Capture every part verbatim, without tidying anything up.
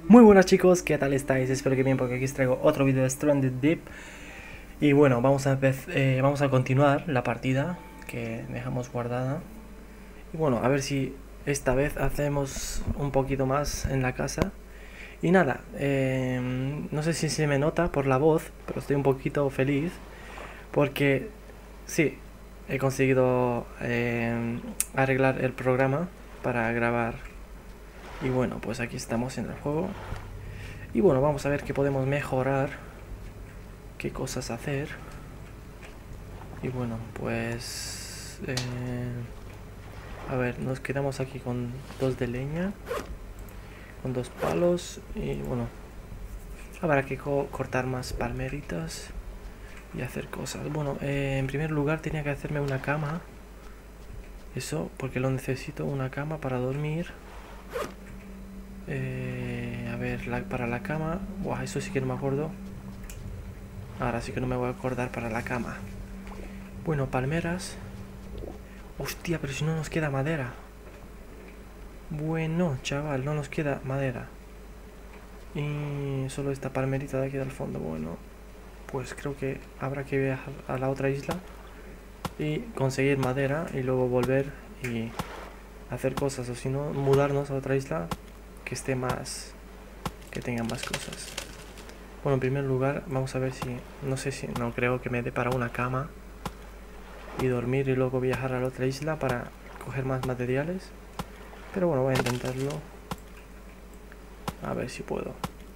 Muy buenas chicos, ¿qué tal estáis? Espero que bien, porque aquí os traigo otro vídeo de Stranded Deep. Y bueno, vamos a, eh, vamos a continuar la partida que dejamos guardada. Y bueno, a ver si esta vez hacemos un poquito más en la casa. Y nada, eh, no sé si se me nota por la voz, pero estoy un poquito feliz porque sí, he conseguido eh, arreglar el programa para grabar. Y bueno, pues aquí estamos en el juego. Y bueno, vamos a ver qué podemos mejorar, qué cosas hacer. Y bueno, pues... Eh, a ver, nos quedamos aquí con dos de leña, con dos palos. Y bueno, habrá que co cortar más palmeritas y hacer cosas. Bueno, eh, en primer lugar tenía que hacerme una cama. Eso, porque lo necesito, una cama para dormir. Eh, a ver, la, para la cama... Buah, eso sí que no me acuerdo. Ahora sí que no me voy a acordar para la cama. Bueno, palmeras. Hostia, pero si no nos queda madera. Bueno, chaval, no nos queda madera. Y solo esta palmerita de aquí del fondo. Bueno, pues creo que habrá que viajar a la otra isla y conseguir madera y luego volver y hacer cosas. O si no, mudarnos a otra isla que esté más... que tenga más cosas. Bueno, en primer lugar, vamos a ver si... No sé si... No creo que me dé para una cama y dormir y luego viajar a la otra isla para coger más materiales. Pero bueno, voy a intentarlo. A ver si puedo.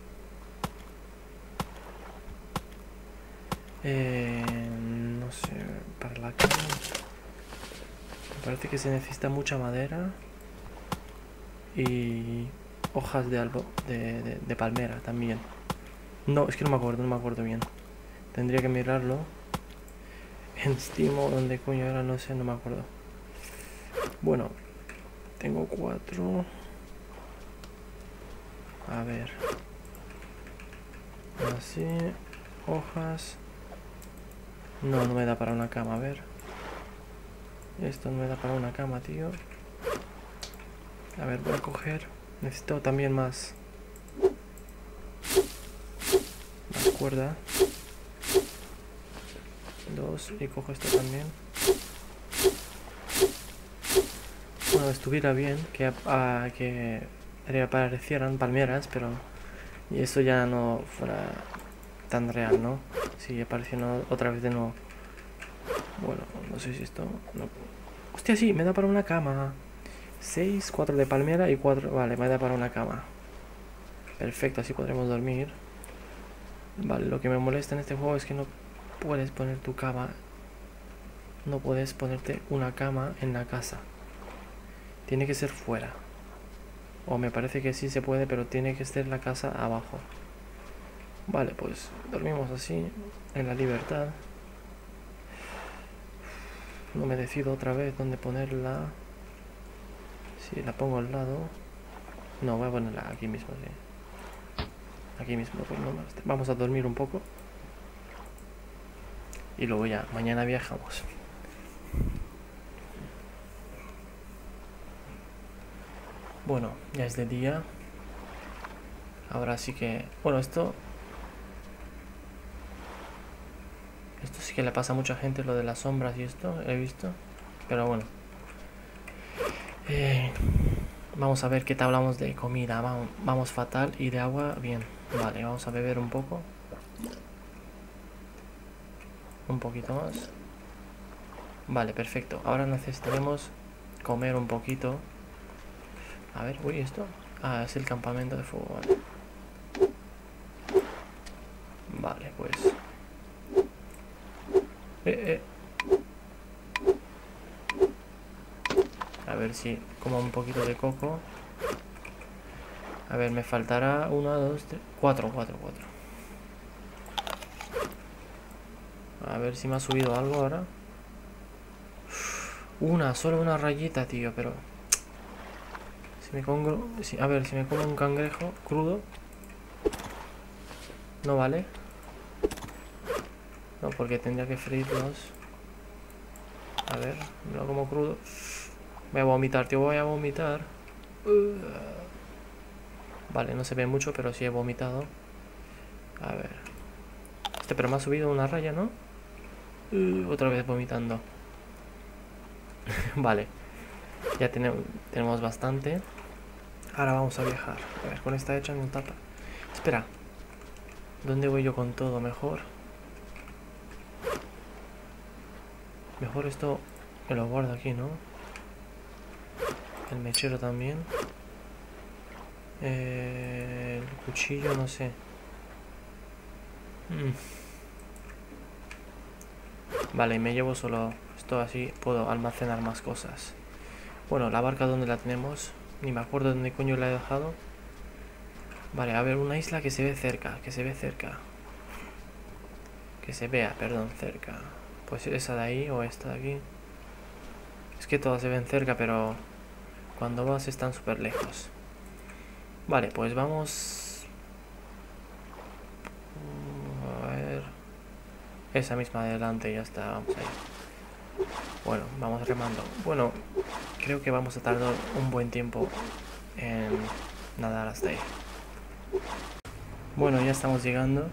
Eh, no sé, para la cama. Me parece que se necesita mucha madera y hojas de albo, de, de, de palmera también. No, es que no me acuerdo, no me acuerdo bien. Tendría que mirarlo. En Steam o donde coño era, no sé, no me acuerdo. Bueno, tengo cuatro. A ver. Así. Hojas. No, no me da para una cama, a ver. Esto no me da para una cama, tío. A ver, voy a coger. Necesito también más. Más cuerda. Dos. Y cojo esto también. Bueno, estuviera bien que, a, que reaparecieran palmeras, pero... Y eso ya no fuera tan real, ¿no? Si apareciendo otra vez de nuevo. Bueno, no sé si esto... No. Hostia, sí, me da para una cama. seis, cuatro de palmera y cuatro... Vale, me da para una cama. Perfecto, así podremos dormir. Vale, lo que me molesta en este juego es que no puedes poner tu cama. No puedes ponerte una cama en la casa. Tiene que ser fuera. O me parece que sí se puede, pero tiene que ser la casa abajo. Vale, pues dormimos así, en la libertad. No me decido otra vez dónde ponerla. Si la pongo al lado. No, voy a ponerla aquí mismo, sí. Aquí mismo, pues no más. Vamos a dormir un poco. Y luego ya, mañana viajamos. Bueno, ya es de día. Ahora sí que... Bueno, esto... Esto sí que le pasa a mucha gente, lo de las sombras y esto, he visto. Pero bueno. Eh, vamos a ver qué tal hablamos de comida. Vamos, vamos fatal y de agua, bien. Vale, vamos a beber un poco. Un poquito más. Vale, perfecto. Ahora necesitaremos comer un poquito. A ver, uy, esto. Ah, es el campamento de fuego, vale. Vale, pues... Eh, eh. A ver si como un poquito de coco. A ver, me faltará una, dos, tres, cuatro, cuatro, cuatro. A ver si me ha subido algo ahora. Una, solo una rayita, tío, pero... Si me pongo... Si, a ver, si me como un cangrejo crudo... No vale. No, porque tendría que freírlos. A ver, me lo como crudo. Voy a vomitar, tío, voy a vomitar. Uh. Vale, no se ve mucho, pero sí he vomitado. A ver. Este, pero me ha subido una raya, ¿no? Uh, otra vez vomitando. Vale. Ya tenemos, tenemos bastante. Ahora vamos a viajar. A ver, con esta hecha no tapa. Espera. ¿Dónde voy yo con todo? Mejor. Mejor esto me lo guardo aquí, ¿no? El mechero también. Eh, el cuchillo, no sé. Mm. Vale, me llevo solo esto, así puedo almacenar más cosas. Bueno, la barca, ¿dónde la tenemos? Ni me acuerdo dónde coño la he dejado. Vale, a ver, una isla que se ve cerca, que se ve cerca. Que se vea, perdón, cerca. Pues esa de ahí o esta de aquí. Es que todas se ven cerca, pero cuando vas están súper lejos. Vale, pues vamos... A ver... Esa misma adelante, ya está, vamos ahí. Bueno, vamos remando. Bueno, creo que vamos a tardar un buen tiempo en nadar hasta ahí. Bueno, ya estamos llegando.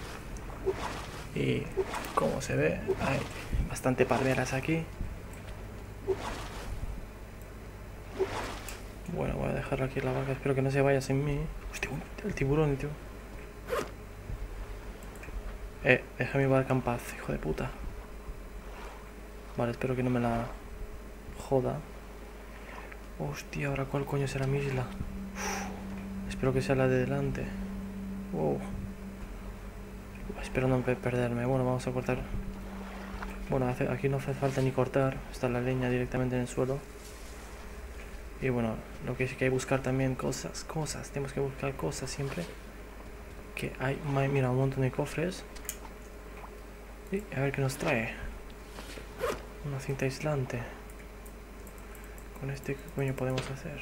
Y como se ve, hay bastante palmeras aquí. Bueno, voy a dejar aquí la barca, espero que no se vaya sin mí. Hostia, el tiburón, tío. Eh, deja mi barca en paz, hijo de puta. Vale, espero que no me la joda. Hostia, ahora cuál coño será mi isla. Uf, espero que sea la de delante. Wow. Espero no perderme. Bueno, vamos a cortar. Bueno, hace, aquí no hace falta ni cortar. Está la leña directamente en el suelo. Y bueno, lo que es que hay que buscar también cosas, cosas. Tenemos que buscar cosas siempre. Que hay, mira, un montón de cofres. Y a ver qué nos trae. Una cinta aislante. Con este, ¿qué coño podemos hacer?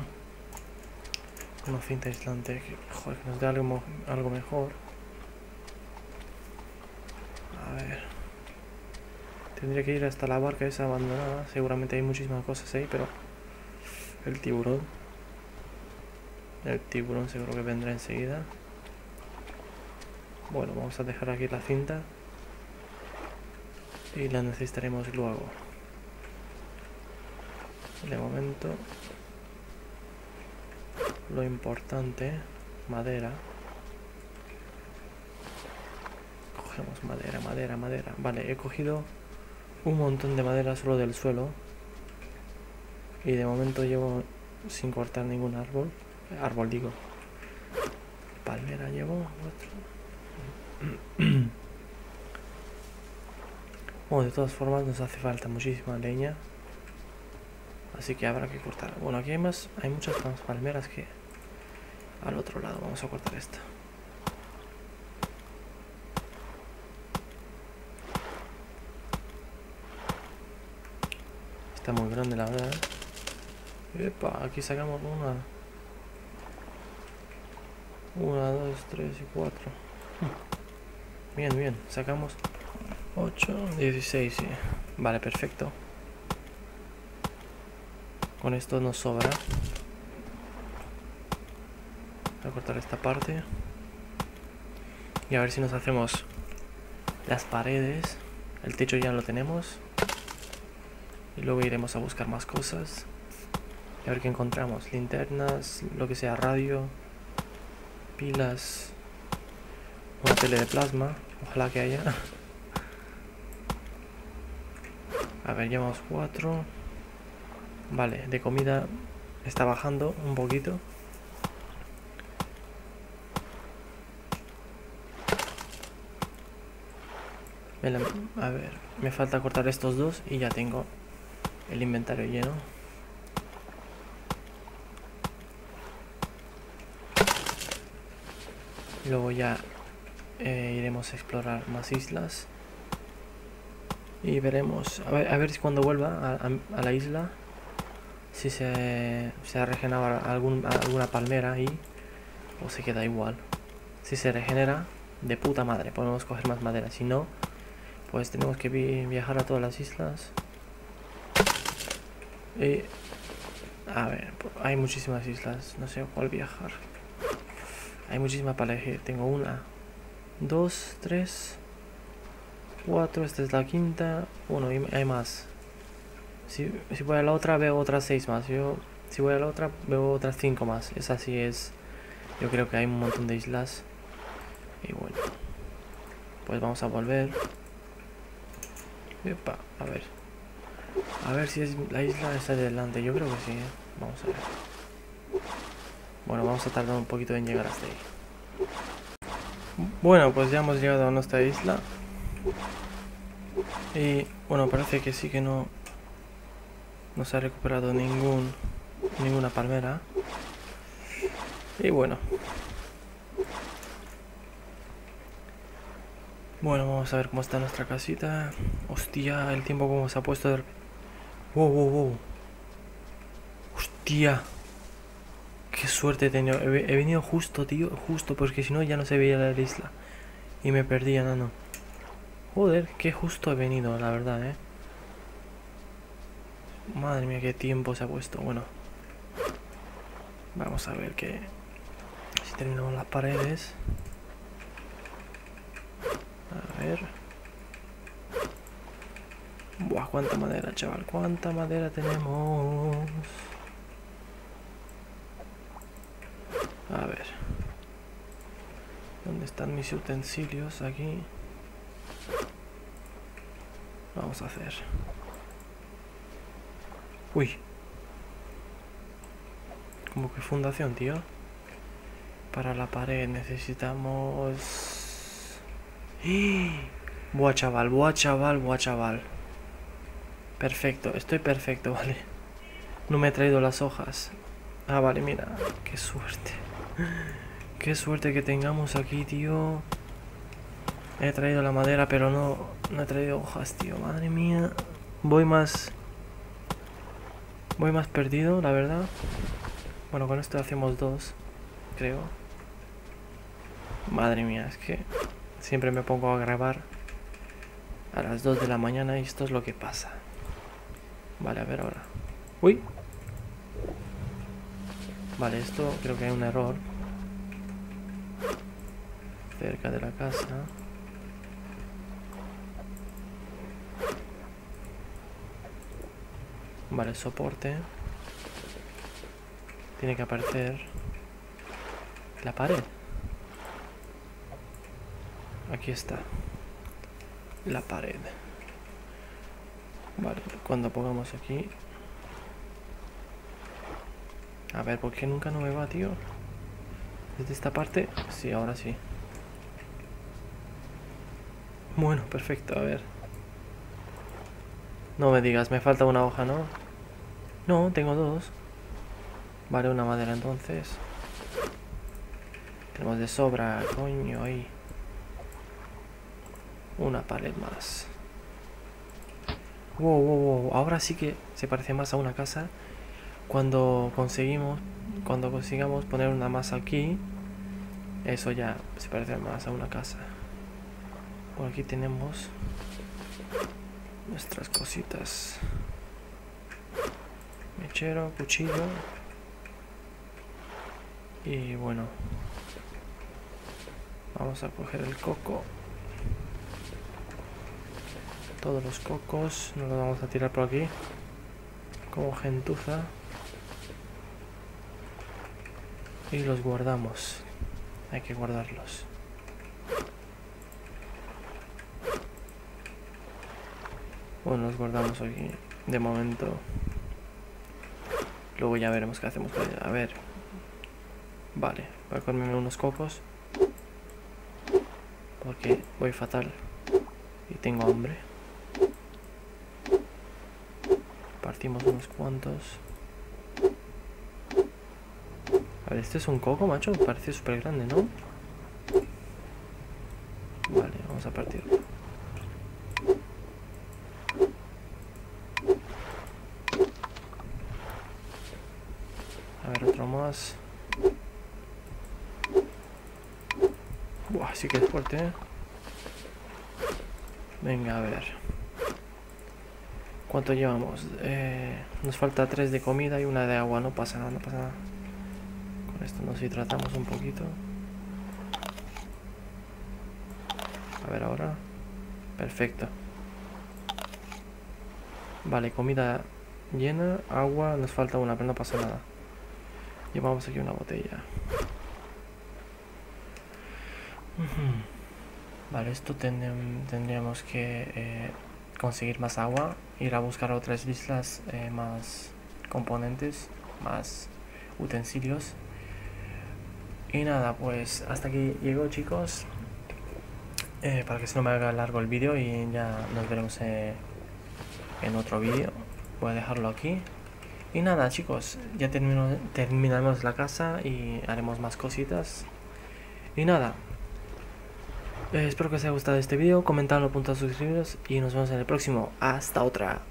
Una cinta aislante que, joder, que nos dé algo, algo mejor. A ver. Tendría que ir hasta la barca esa abandonada. Seguramente hay muchísimas cosas ahí, pero... El tiburón. El tiburón seguro que vendrá enseguida. Bueno, vamos a dejar aquí la cinta. Y la necesitaremos luego. De momento... Lo importante... Madera. Cogemos madera, madera, madera. Vale, he cogido un montón de madera solo del suelo. Y de momento llevo sin cortar ningún árbol. Árbol digo. Palmera llevo. Bueno, de todas formas nos hace falta muchísima leña. Así que habrá que cortar. Bueno, aquí hay más, hay muchas más palmeras que al otro lado. Vamos a cortar esta. Está muy grande la verdad, ¿eh? Epa, aquí sacamos una. Una, dos, tres y cuatro. Bien, bien, sacamos ocho, dieciséis, sí. Vale, perfecto. Con esto nos sobra. Voy a cortar esta parte. Y a ver si nos hacemos las paredes. El techo ya lo tenemos. Y luego iremos a buscar más cosas. Y a ver qué encontramos. Linternas, lo que sea, radio, pilas, una tele de plasma. Ojalá que haya. A ver, llevamos cuatro. Vale, de comida está bajando un poquito. A ver, me falta cortar estos dos y ya tengo el inventario lleno. Luego ya eh, iremos a explorar más islas. Y veremos, a ver, a ver si cuando vuelva a, a, a la isla, si se, se ha regenerado algún, alguna palmera ahí, o se queda igual. Si se regenera, de puta madre, podemos coger más madera. Si no, pues tenemos que vi viajar a todas las islas. Y, a ver, hay muchísimas islas, no sé cuál viajar. Hay muchísima para elegir. Tengo una, dos, tres, cuatro. Esta es la quinta. Uno, y hay más. Si, si voy a la otra veo otras seis más. Yo, si voy a la otra veo otras cinco más. Esa sí es... Yo creo que hay un montón de islas. Y bueno. Pues vamos a volver. Epa, a ver. A ver si es la isla está delante. Yo creo que sí, ¿eh? Vamos a ver. Bueno, vamos a tardar un poquito en llegar hasta ahí. Bueno, pues ya hemos llegado a nuestra isla. Y bueno, parece que sí que no... No se ha recuperado ningún... Ninguna palmera. Y bueno. Bueno, vamos a ver cómo está nuestra casita. Hostia, el tiempo como se ha puesto de... Wow, wow, wow. Hostia. Qué suerte he tenido. He, he venido justo, tío. Justo, porque si no ya no se veía la isla. Y me perdía, nano. Joder, qué justo he venido, la verdad, eh. Madre mía, qué tiempo se ha puesto. Bueno. Vamos a ver que... Si terminamos las paredes. A ver. Buah, cuánta madera, chaval. Cuánta madera tenemos. A ver. ¿Dónde están mis utensilios? Aquí. Vamos a hacer. Uy. Como que fundación, tío. Para la pared necesitamos... ¡Eh! Buah, chaval, buah, chaval, buah, chaval. Perfecto, estoy perfecto, vale. No me he traído las hojas. Ah, vale, mira. Qué suerte. Qué suerte que tengamos aquí, tío. He traído la madera, pero no, no he traído hojas, tío. Madre mía. Voy más... Voy más perdido, la verdad. Bueno, con esto hacemos dos, creo. Madre mía, es que siempre me pongo a grabar a las dos de la mañana y esto es lo que pasa. Vale, a ver ahora. Uy. Vale, esto creo que hay un error. Cerca de la casa. Vale, soporte. Tiene que aparecer la pared. Aquí está. La pared. Vale, cuando pongamos aquí... A ver, ¿por qué nunca no me va, tío? ¿Desde esta parte? Sí, ahora sí. Bueno, perfecto, a ver. No me digas, me falta una hoja, ¿no? No, tengo dos. Vale, una madera entonces. Tenemos de sobra, coño, ahí. Una pared más. Wow, wow, wow. Ahora sí que se parece más a una casa. Cuando conseguimos, cuando consigamos poner una más aquí, eso ya se parece más a una casa. Por aquí tenemos nuestras cositas. Mechero, cuchillo. Y bueno, vamos a coger el coco. Todos los cocos nos los vamos a tirar por aquí como gentuza y los guardamos. Hay que guardarlos. Bueno, los guardamos aquí de momento. Luego ya veremos qué hacemos con ella. A ver. Vale, voy a comerme unos cocos porque voy fatal y tengo hambre. Partimos unos cuantos. A ver, este es un coco, macho. Parece súper grande, ¿no? Vale, vamos a partirlo. A ver, otro más. Buah, sí que es fuerte, ¿eh? Venga, a ver. ¿Cuánto llevamos? Eh, nos falta tres de comida y una de agua. No pasa nada, no pasa nada. Con esto nos hidratamos un poquito. A ver ahora. Perfecto. Vale, comida llena, agua, nos falta una, pero no pasa nada. Llevamos aquí una botella. Vale, esto ten tendríamos que eh, conseguir más agua, ir a buscar otras islas, eh, más componentes, más utensilios. Y nada, pues hasta aquí llego, chicos, eh, para que se no me haga largo el vídeo, y ya nos veremos eh, en otro vídeo. Voy a dejarlo aquí. Y nada, chicos, ya termino, terminaremos la casa y haremos más cositas. Y nada, eh, espero que os haya gustado este vídeo. Comentadlo, punto a suscribiros y nos vemos en el próximo. Hasta otra.